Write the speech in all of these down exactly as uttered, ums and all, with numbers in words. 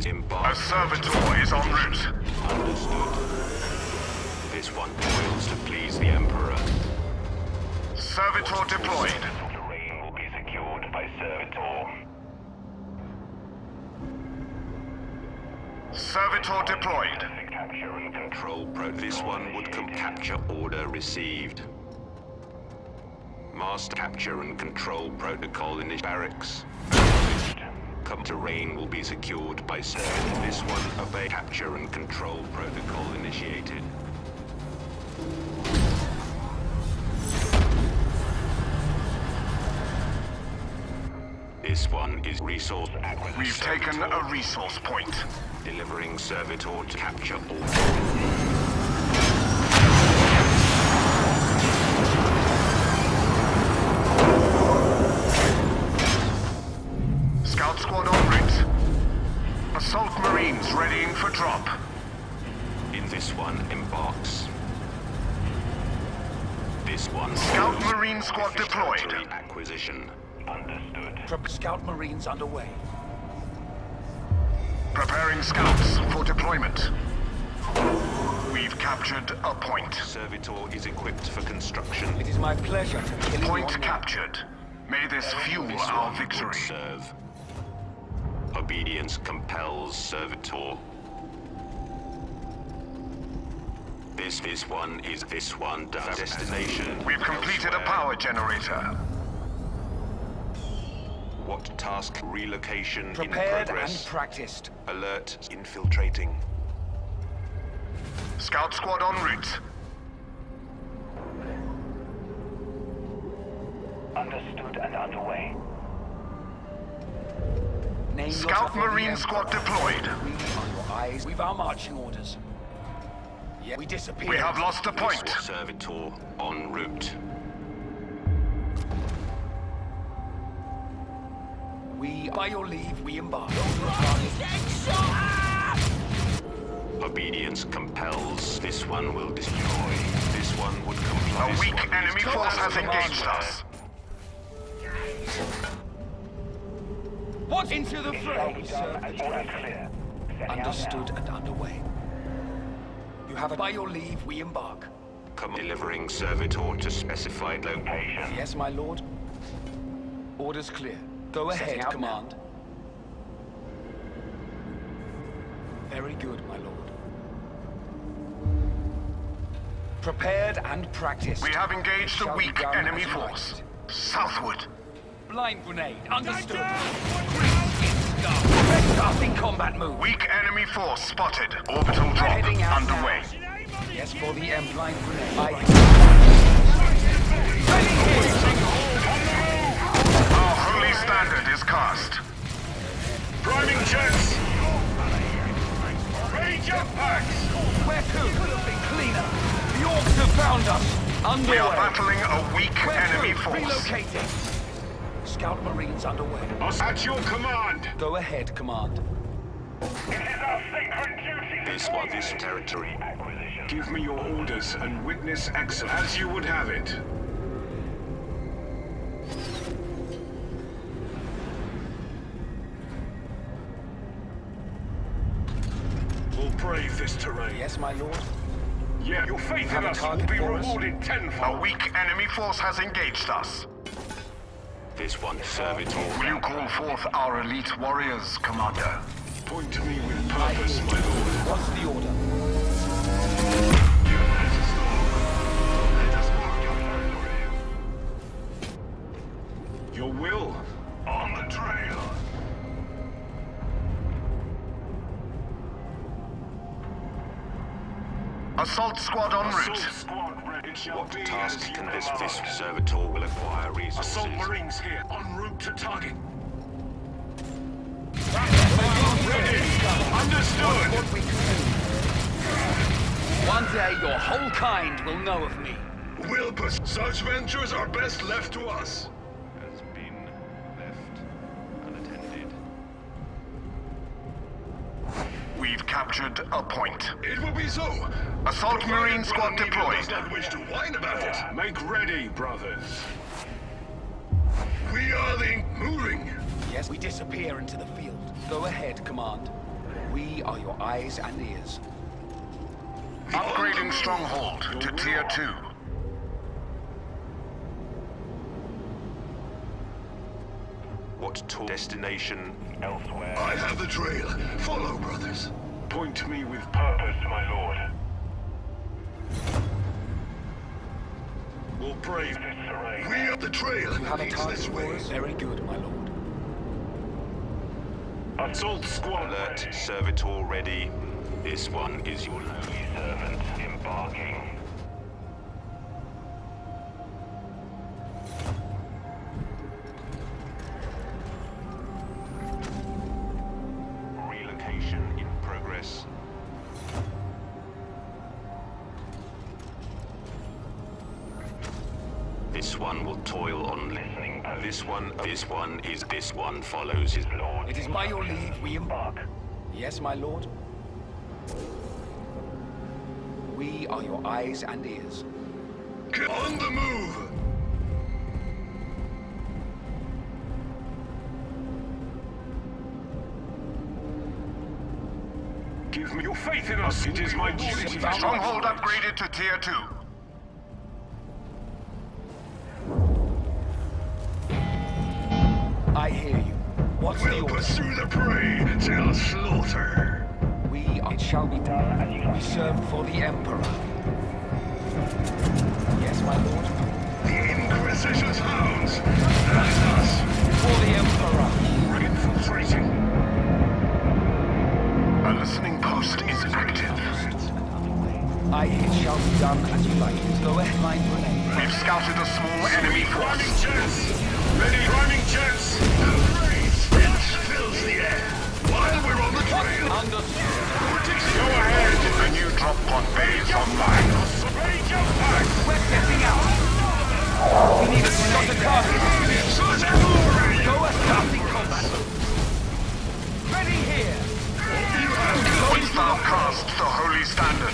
Embark. A servitor is en route. Understood. This one toils to please the Emperor. Servitor deployed. Terrain will be secured by Servitor. Servitor deployed. Capture and Control pro. This one would come capture order received. Master capture and control protocol in his barracks. Come terrain will be secured by Servitor. This one obey capture and control protocol initiated. This one is resource acquisition. We've taken a resource point. Delivering Servitor to capture order. Scout squad en route. Assault Marines readying for drop. In this one embarks. This one. Scout Marine squad deployed. Territory acquisition. understood. Scout Marines underway. Preparing scouts for deployment. We've captured a point. Servitor is equipped for construction. It is my pleasure to kill you Point on captured. May this fuel This our one would victory. serve. Obedience compels Servitor. This this one is this one does destination. We've completed a elsewhere. power generator. What task? Relocation Prepared in progress. and practiced. Alert infiltrating. Scout squad en route. Understood and underway. Name your Scout top of the Marine Emperor. squad deployed. We on your eyes. We've our marching orders. Yeah, we disappear. We have lost a point. This Servitor en route. We, by your leave, we embark. Obedience compels. This one will destroy. This one would comply. A This weak one enemy is force has compelled. engaged us. What into the fray? Done Sir? and order clear. Setting out Understood now. and underway. You have it. By your leave, we embark. Come delivering Servitor to specified location. Yes, my lord. Orders clear. Go Setting ahead, out command. Very good, my lord. Prepared and practiced. We have engaged a Shall be weak done enemy as force. directed. Southward. Blind grenade. Understood. Best starting combat move. Weak enemy force spotted. Orbital We're drop heading out underway. Yes, for the M. Blind grenade. I... Our holy standard is cast. Priming jets! Ready jump packs! Where to? Could have been cleaner. The orcs have found us. Underway. We are battling a weak Where enemy to? force. Relocating. Scout Marines underway. Us at your command! Go ahead, command. It is our sacred duty to This one, this territory. acquisition. Give me your orders and witness excellence as you would have it. We'll brave this terrain. Yes, my lord. Yeah, your faith in Have a us will target be for us? rewarded A tenfold. weak enemy force has engaged us. This one Servitor. Will you call forth our elite warriors, Commander? Point to me with purpose, my lord. What's the order? Your will. On the trail. Assault squad en Assault route. squad ready. It shall What be task as you can this this command. Servitor will acquire resources? Assault Marines here, en route to target. Ready! Understood! What we can do. One day your whole kind will know of me. Will pers- Such ventures are best left to us. Has been left unattended. We've captured a point. It will be so. Assault Marine squad Brother Nemo does deployed. not wish to whine about it. Make ready, brothers. We are the moving. Yes, we disappear into the field. Go ahead, command. We are your eyes and ears. Upgrading stronghold to tier two. What to destination? Elsewhere. I have the trail. Follow, brothers. Point me with purpose, my lord. We'll brave. This terrain. We have the trail. You have a Leads target this for way. us? Very good, my lord. Assault squad. Alert, servitor ready. This one is your Holy servant embarking. relocation in progress. This one will toil on listening. This one, this one is, this one follows his lord. It is by your leave we embark. Yes, my lord. We are your eyes and ears. Get on the move. Give me your faith in us. It is my duty. Stronghold upgraded to tier two. I hear you. What's the We'll order? pursue the prey till slaughter. We are... It shall be done. We serve for the Emperor. Yes, my lord. The Inquisition's hounds. That is us. For the Emperor. We're infiltrating. A listening post is active. I it shall be done as you like. Go ahead, my grenade. We've scouted a small enemy Priming force. jets. Ready. Priming jets. The prey stench fills the air. While we're on the trail. Understood. Go ahead. A new drop pod bay is online. Ready, jump back. We're getting out. We need a shot at target. Go a starting combat. Ready here. Thou cast the holy standard.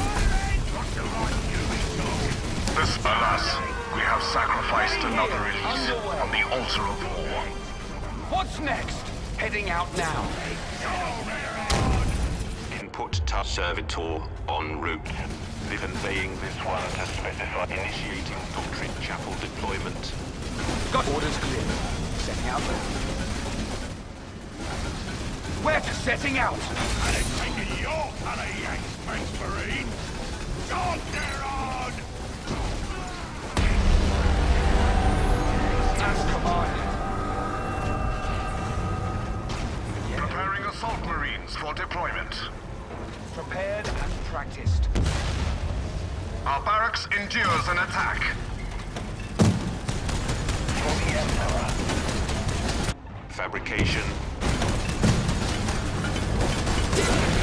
This, alas, we have sacrificed another elite on the altar of war. What's next? Heading out now. Input to servitor en route. Conveying this one has specified initiating Doctrine Chapel deployment. Got orders clear. Setting out there. Where to setting out? Taking your pally, Yanks, Space Marine. God, they're on. As commanded. Preparing assault marines for deployment. Prepared and practiced. Our barracks endures an attack. For the Emperor. Fabrication. It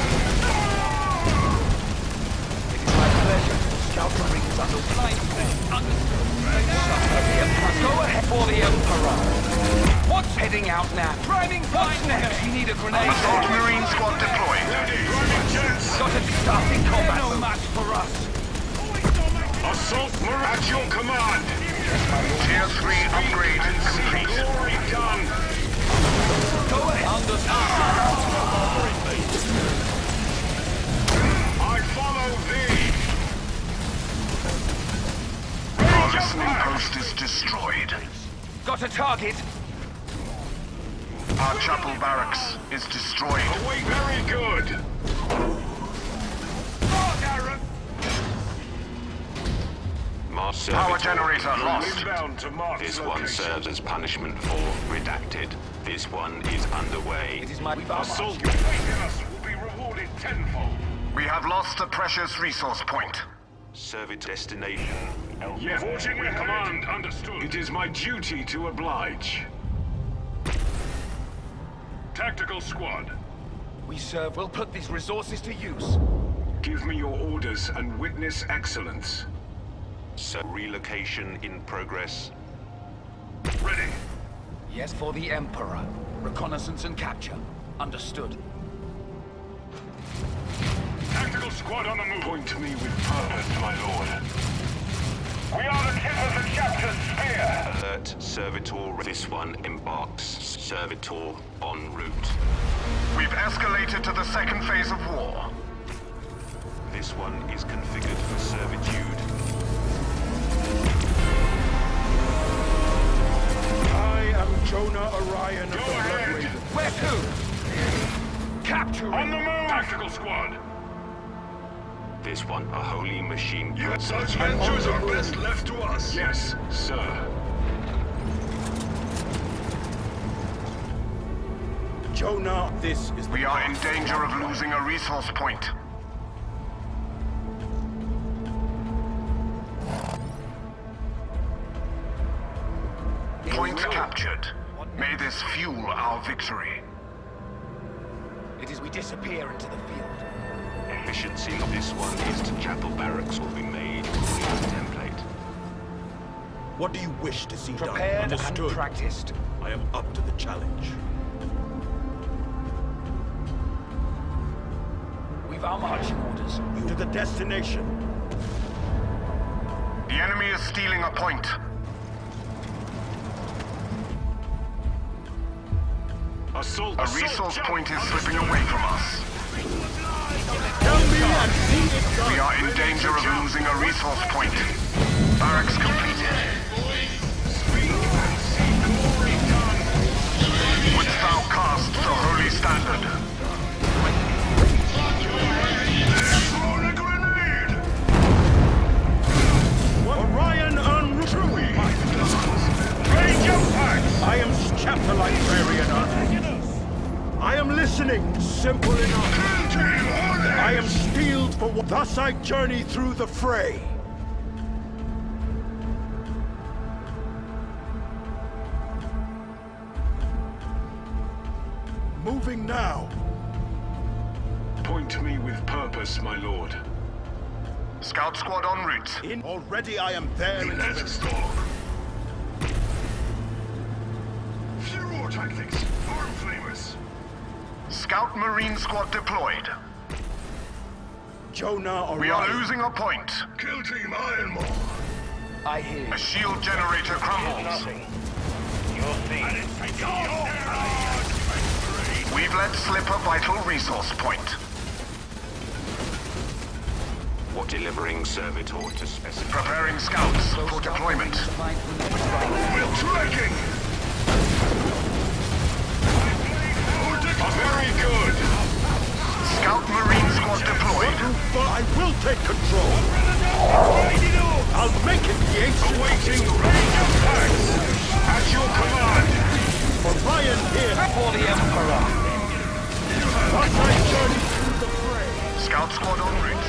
is my pleasure to scout the rings under blind faith. Understood. Go ahead for the Emperor. What's heading out now? Priming What's next? You need a grenade. Assault marine squad deployed. Priming jets. Got it starting combat. No match for us. Assault Marine at your command. Tier three upgrade complete. Glory done. Go ahead. Understood. I follow thee. Our listening post is destroyed. Got a target. Our chapel barracks is destroyed. Away, very good. Mars Power servitor. generator lost. Inbound to Mark's This one location. serves as punishment for redacted. This one is underway. It is my Assault your faith in us will be rewarded tenfold. We have lost a precious resource point. Servitor destination. Yes, reporting your command. Understood. It is my duty to oblige. Tactical squad. We serve. We'll put these resources to use. Give me your orders and witness excellence. So relocation in progress. Ready. Yes, for the Emperor. Reconnaissance and capture. Understood. Tactical squad on the move. Point me with purpose, my lord. We are the tip of the captured spear. Alert, servitor. This one embarks. Servitor en route. We've escalated to the second phase of war. This one is configured for servitude. I am Jonah Orion of Go the Blood ahead. Raven. Where to? Capture On the it. move! Tactical squad! This one, a holy machine. Yet such ventures are best left to us. Yes, sir. Jonah, this is the We are in danger of losing a resource point. Point captured. May this fuel our victory. It is we disappear into the field. Efficiency of this one is to chapel barracks will be made according to template. What do you wish to see Prepared done? and Understood. practiced. I am up to the challenge. We've our marching orders. To the destination. The enemy is stealing a point. Assault! A assault, resource jump. point is slipping away from us. Tell me and see it done. We are in danger of losing a resource point. Barracks completed. Wouldst thou cast the holy standard? Thrown a grenade! Orion en route. Range of packs! I am chapter librarian. I am listening. Simple enough. I am steeled for what. Thus I journey through the fray. Moving now. Point me with purpose, my lord. Scout squad en route. In already I am there. in Let's stalk. Furor tactics. Arm flamers. Scout Marine squad deployed. Jonah Orion. We are losing a point. Kill team Ironmaw. I hear you. A shield generator crumbles. We've let slip a vital resource point. What delivering servitor to specify? Preparing scouts for deployment. We're tracking! Very good! Scout Marine squad deployed. I will take control. I'll make it the ancient. Awaiting range of packs! At your command! Orion here. For the Emperor. Thus I journey through the fray. Scout squad en route.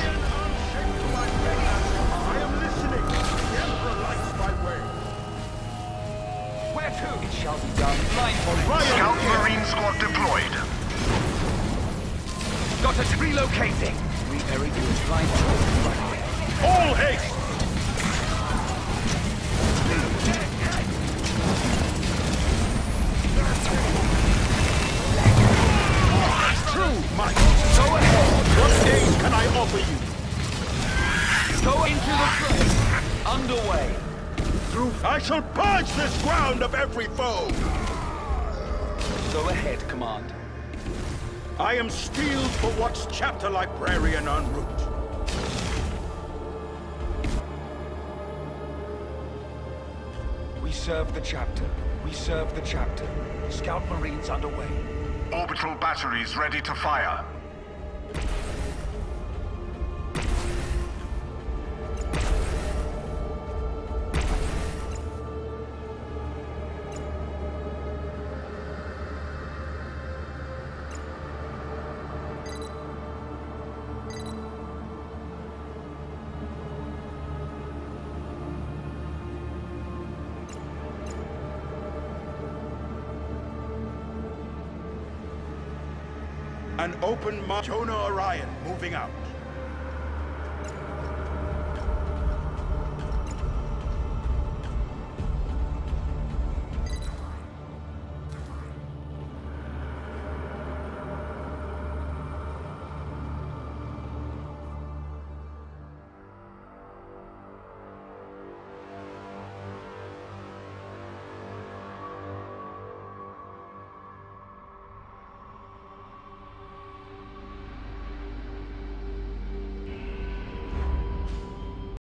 I am listening. The Emperor lights my way. Where to? It shall be done. Line for Orion Scout here. Marine squad deployed. Got it. Relocating. We very good. Line to. All haste. True might. Go ahead. What aid can I offer you? Go into the fray. Underway. Through I shall purge this ground of every foe. Go ahead, Command. I am steeled for what's chapter librarian en route. We serve the chapter. We serve the chapter. Scout Marines underway. Orbital batteries ready to fire. An open march. Jonah Orion moving out.